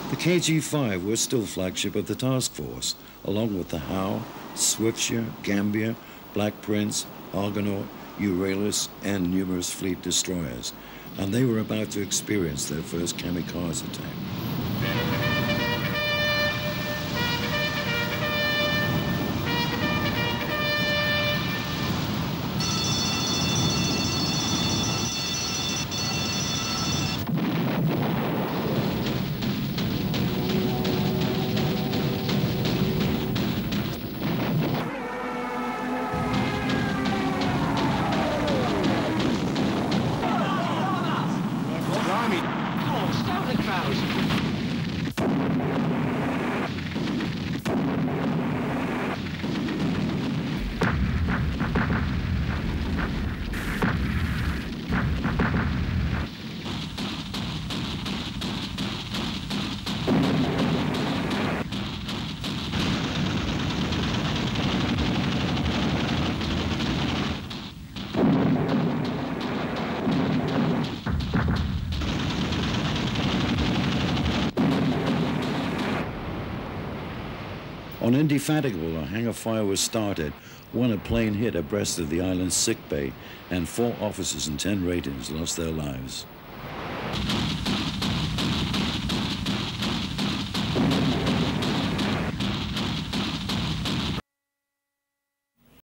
The KG-5 was still flagship of the task force, along with the Howe, Swiftsure, Gambier, Black Prince, Argonaut, Euryalus, and numerous fleet destroyers, and they were about to experience their first kamikaze attack. On Indefatigable, a hangar fire was started when a plane hit abreast of the island's sickbay, and 4 officers and 10 ratings lost their lives.